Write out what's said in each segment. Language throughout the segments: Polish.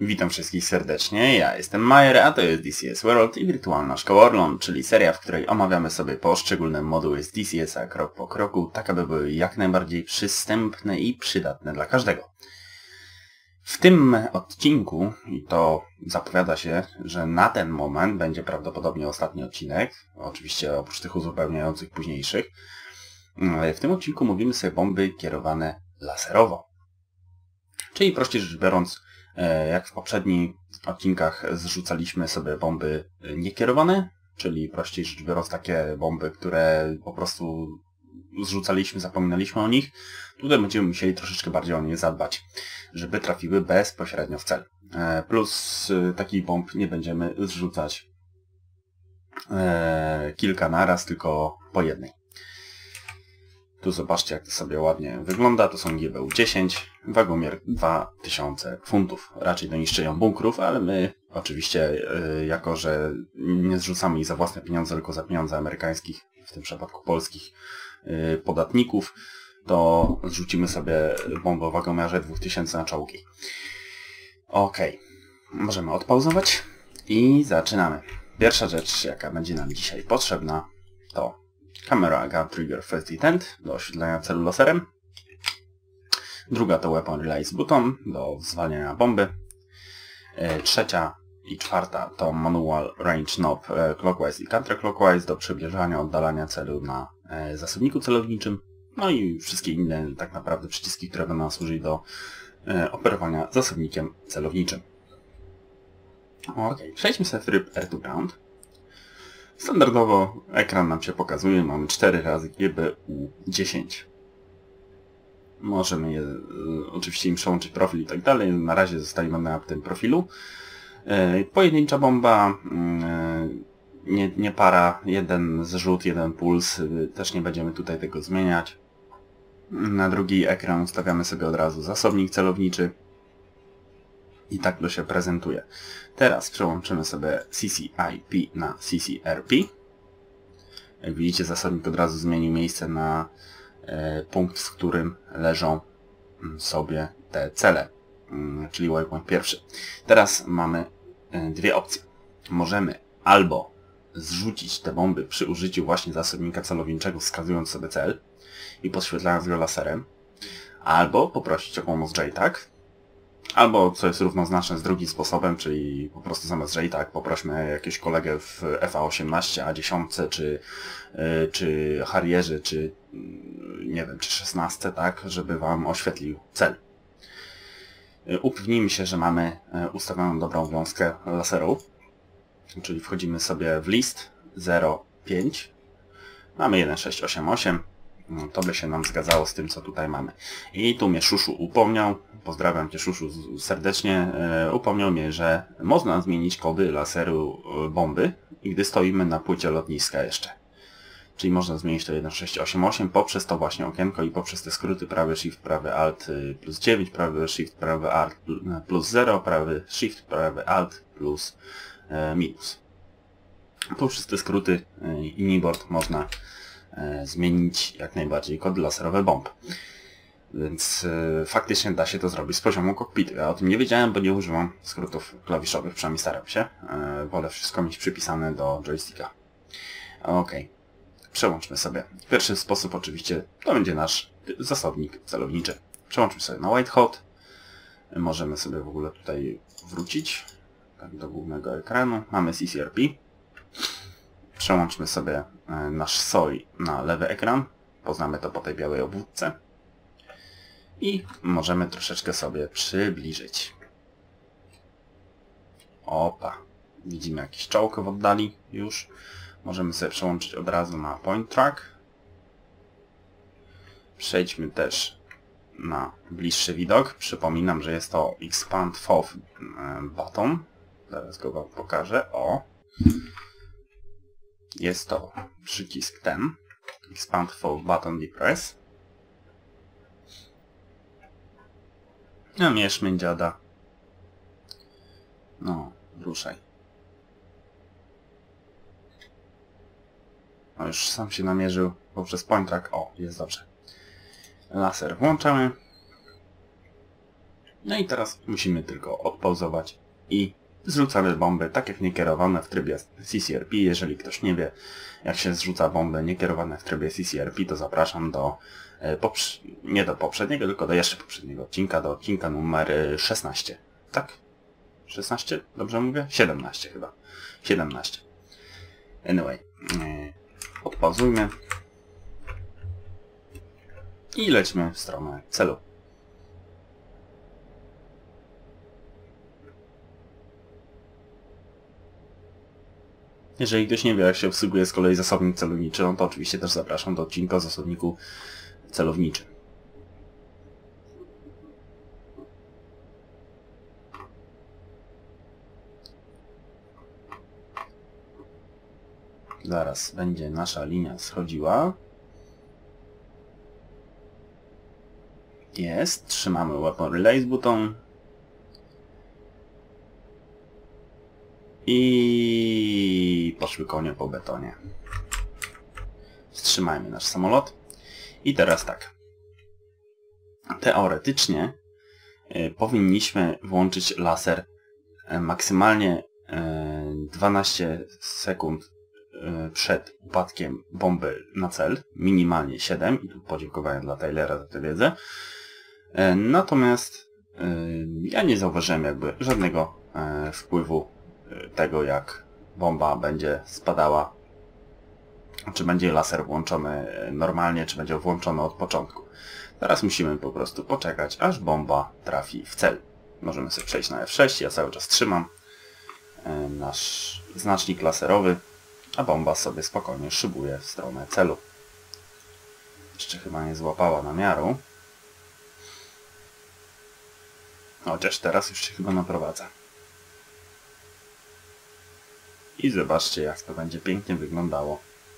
Witam wszystkich serdecznie, ja jestem Majer, a to jest DCS World i Wirtualna Szkoła Orlon, czyli seria, w której omawiamy sobie poszczególne moduły z DCS-a krok po kroku, tak aby były jak najbardziej przystępne i przydatne dla każdego. W tym odcinku, i to zapowiada się, że na ten moment będzie prawdopodobnie ostatni odcinek, oczywiście oprócz tych uzupełniających późniejszych, w tym odcinku mówimy sobie bomby kierowane laserowo. Czyli prościej rzecz biorąc, jak w poprzednich odcinkach zrzucaliśmy sobie bomby niekierowane, czyli prościej rzecz biorąc takie bomby, które po prostu zrzucaliśmy, zapominaliśmy o nich. Tutaj będziemy musieli troszeczkę bardziej o nie zadbać, żeby trafiły bezpośrednio w cel. Plus takich bomb nie będziemy zrzucać kilka naraz, tylko po jednej. Tu zobaczcie, jak to sobie ładnie wygląda. To są GBU 10, wagomier 2000 funtów. Raczej do niszczenia bunkrów, ale my oczywiście, jako że nie zrzucamy ich za własne pieniądze, tylko za pieniądze amerykańskich, w tym przypadku polskich podatników, to zrzucimy sobie bombę o wagomiarze 2000 na czołgi. Ok, możemy odpauzować i zaczynamy. Pierwsza rzecz, jaka będzie nam dzisiaj potrzebna, to Camera Gun Trigger First Intent do oświetlenia celu laserem. Druga to Weapon Release Button do zwalniania bomby. Trzecia i czwarta to Manual Range Knob Clockwise i Counterclockwise do przybliżania, oddalania celu na zasobniku celowniczym. No i wszystkie inne tak naprawdę przyciski, które będą służyć do operowania zasobnikiem celowniczym. Ok, przejdźmy sobie w tryb Air to Ground. Standardowo ekran nam się pokazuje, mamy 4 razy GBU 10. Możemy oczywiście im przełączyć profil i tak dalej, na razie zostajemy na tym profilu. Pojedyncza bomba, nie para, jeden zrzut, jeden puls, też nie będziemy tutaj tego zmieniać. Na drugi ekran ustawiamy sobie od razu zasobnik celowniczy. I tak to się prezentuje. Teraz przełączymy sobie CCIP na CCRP. Jak widzicie, zasobnik od razu zmienił miejsce na punkt, w którym leżą sobie te cele, czyli waypoint pierwszy. Teraz mamy dwie opcje. Możemy albo zrzucić te bomby przy użyciu właśnie zasobnika celowniczego, wskazując sobie cel i podświetlając go laserem, albo poprosić o pomoc JTAG. Albo, co jest równoznaczne z drugim sposobem, czyli po prostu zamiast JTAG poprośmy jakiegoś kolegę w FA-18, A10, czy Harrierze, czy nie wiem, czy 16, tak, żeby wam oświetlił cel. Upewnijmy się, że mamy ustawioną dobrą wiązkę laserów, czyli wchodzimy sobie w list 0,5, mamy 1,688. To by się nam zgadzało z tym, co tutaj mamy. I tu mnie Szuszu upomniał, pozdrawiam Cię Szuszu serdecznie, upomniał mnie, że można zmienić kody laseru bomby, gdy stoimy na płycie lotniska jeszcze. Czyli można zmienić to 1.6.8.8 poprzez to właśnie okienko i poprzez te skróty prawy Shift, prawy Alt plus 9, prawy Shift, prawy Alt plus 0, prawy Shift, prawy Alt plus minus. Poprzez te skróty i keyboard można zmienić jak najbardziej kody laserowe bomb. Więc faktycznie da się to zrobić z poziomu kokpitu. Ja o tym nie wiedziałem, bo nie używam skrótów klawiszowych, przynajmniej staram się. Wolę wszystko mieć przypisane do joysticka. Ok, przełączmy sobie. Pierwszy sposób oczywiście to będzie nasz zasobnik celowniczy. Przełączmy sobie na white hot. Możemy sobie w ogóle tutaj wrócić tak do głównego ekranu. Mamy CCRP. Przełączmy sobie nasz SOI na lewy ekran. Poznamy to po tej białej obwódce. I możemy troszeczkę sobie przybliżyć. Opa. Widzimy jakieś czołko w oddali już. Możemy sobie przełączyć od razu na point track. Przejdźmy też na bliższy widok. Przypominam, że jest to Expand FOV button. Zaraz go wam pokażę. O. Jest to przycisk ten. Expand FOV button depress. No mieszmy dziada. No, ruszaj. O, już sam się namierzył poprzez point track. O, jest dobrze. Laser włączamy. No i teraz musimy tylko odpauzować i zrzucamy bomby tak jak niekierowane w trybie CCRP. Jeżeli ktoś nie wie, jak się zrzuca bomby niekierowane w trybie CCRP, to zapraszam do nie do poprzedniego, tylko do jeszcze poprzedniego odcinka, do odcinka numer 16. Tak? 16? Dobrze mówię? 17 chyba. 17. Anyway. Odpauzujmy. I lećmy w stronę celu. Jeżeli ktoś nie wie, jak się obsługuje z kolei zasobnik celowniczy, no to oczywiście też zapraszam do odcinka o zasobniku celowniczym. Zaraz będzie nasza linia schodziła. Jest. Trzymamy Weapon Release button. I poszły konie po betonie. Wstrzymajmy nasz samolot. I teraz tak. Teoretycznie powinniśmy włączyć laser maksymalnie 12 sekund przed upadkiem bomby na cel. Minimalnie 7. I tu podziękowania dla Taylora za tę wiedzę. Natomiast ja nie zauważyłem jakby żadnego wpływu tego, jak bomba będzie spadała, czy będzie laser włączony normalnie, czy będzie włączony od początku. Teraz musimy po prostu poczekać, aż bomba trafi w cel. Możemy sobie przejść na F6, ja cały czas trzymam nasz znacznik laserowy, a bomba sobie spokojnie szybuje w stronę celu. Jeszcze chyba nie złapała namiaru. Chociaż teraz już się chyba naprowadza. I zobaczcie, jak to będzie pięknie wyglądało.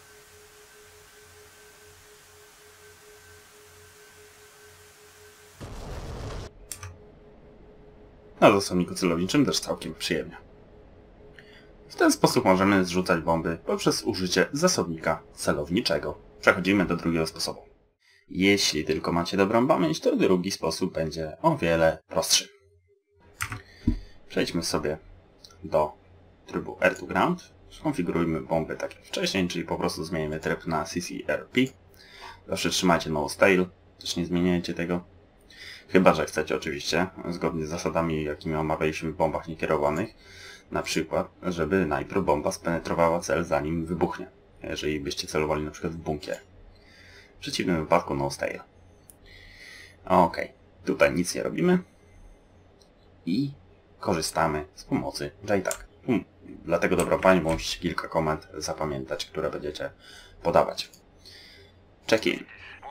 Na zasobniku celowniczym też całkiem przyjemnie. W ten sposób możemy zrzucać bomby poprzez użycie zasobnika celowniczego. Przechodzimy do drugiego sposobu. Jeśli tylko macie dobrą pamięć, to drugi sposób będzie o wiele prostszy. Przejdźmy sobie do trybu Air to Ground. Skonfigurujmy bomby tak jak wcześniej, czyli po prostu zmienimy tryb na CCRP. Zawsze trzymajcie Nose Tail, też nie zmieniajcie tego. Chyba że chcecie oczywiście, zgodnie z zasadami, jakimi omawialiśmy w bombach niekierowanych, na przykład, żeby najpierw bomba spenetrowała cel zanim wybuchnie, jeżeli byście celowali na przykład w bunkier. W przeciwnym wypadku Nose Tail. Ok, tutaj nic nie robimy i korzystamy z pomocy JTAG. Dlatego dobrą panią, bo musicie kilka komend zapamiętać, które będziecie podawać. Check-in.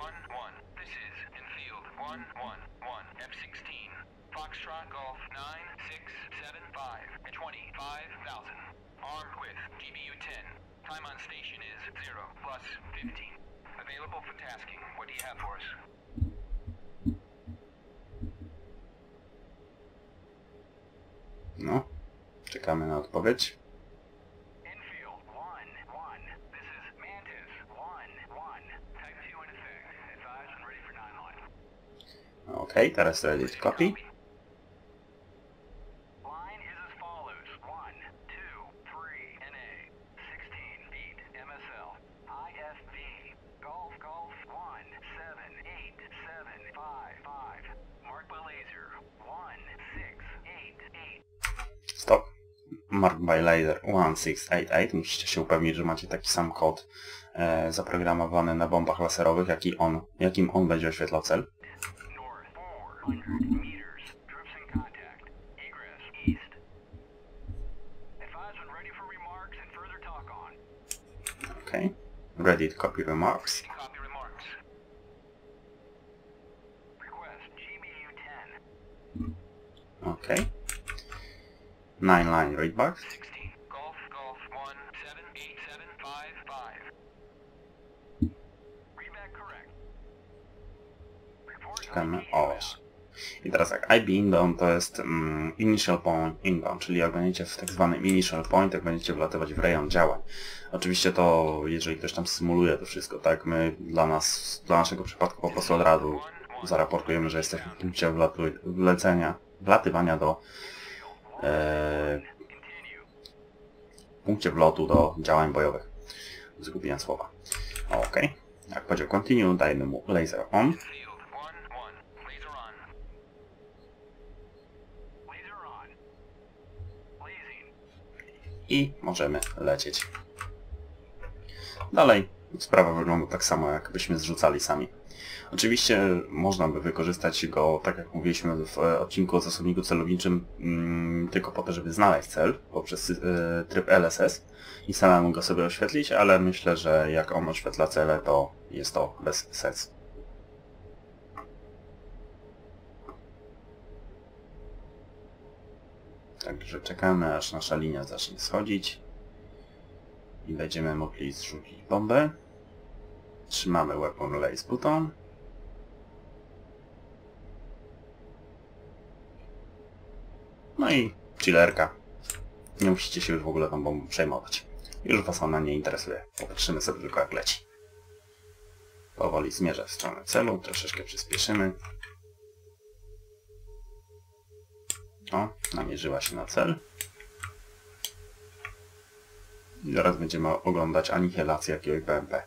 No, czekamy na odpowiedź. Ok, teraz ready to copy. Stop. Mark by laser 1688. Musicie się upewnić, że macie taki sam kod zaprogramowany na bombach laserowych, jakim on będzie oświetlał cel. Okay. Ready to copy remarks. Okay. 9-line readback. Czekamy. I teraz tak, IB inbound to jest initial point inbound, czyli jak będziecie w tak zwanym initial point, jak będziecie wlatywać w rejon działań. Oczywiście to, jeżeli ktoś tam symuluje to wszystko, tak, my dla naszego przypadku po prostu od razu zaraportujemy, że jesteśmy w punkcie wlatywania do punkcie wlotu do działań bojowych. Zgubiłem słowa. OK. Jak powiedział continue, dajmy mu laser on. I możemy lecieć. Dalej sprawa wygląda tak samo, jakbyśmy zrzucali sami. Oczywiście można by wykorzystać go, tak jak mówiliśmy w odcinku o zasobniku celowniczym, tylko po to, żeby znaleźć cel poprzez tryb LSS i samemu go sobie oświetlić, ale myślę, że jak on oświetla cele, to jest to bez sensu. Także czekamy, aż nasza linia zacznie schodzić i będziemy mogli zrzucić bombę. Trzymamy Weapon Release button. No i chillerka. Nie musicie się już w ogóle tą bombą przejmować. Już was ona nie interesuje. Popatrzymy sobie tylko, jak leci. Powoli zmierzę w stronę celu. Troszeczkę przyspieszymy. O, namierzyła się na cel. I zaraz będziemy oglądać anihilację jakiegoś BMP.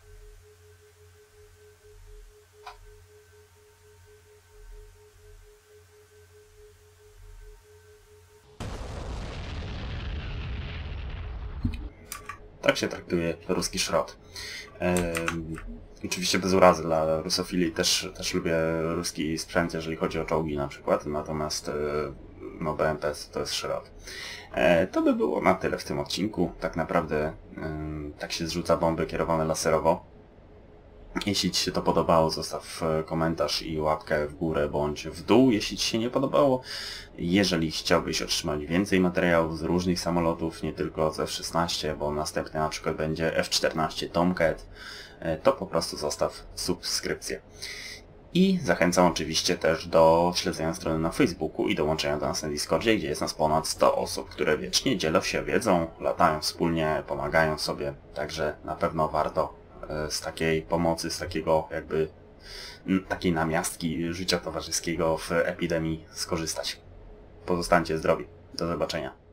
Tak się traktuje ruski szrot. Oczywiście bez urazy dla rusofilii, też lubię ruski sprzęt, jeżeli chodzi o czołgi na przykład, natomiast no BMP to jest szrot. To by było na tyle w tym odcinku. Tak naprawdę tak się zrzuca bomby kierowane laserowo. Jeśli Ci się to podobało, zostaw komentarz i łapkę w górę bądź w dół, jeśli Ci się nie podobało. Jeżeli chciałbyś otrzymać więcej materiałów z różnych samolotów, nie tylko z F-16, bo następny na przykład będzie F-14 Tomcat, to po prostu zostaw subskrypcję. I zachęcam oczywiście też do śledzenia strony na Facebooku i dołączenia do nas na Discordzie, gdzie jest nas ponad 100 osób, które wiecznie dzielą się wiedzą, latają wspólnie, pomagają sobie, także na pewno warto z takiej pomocy, z takiego jakby takiej namiastki życia towarzyskiego w epidemii skorzystać. Pozostańcie zdrowi. Do zobaczenia.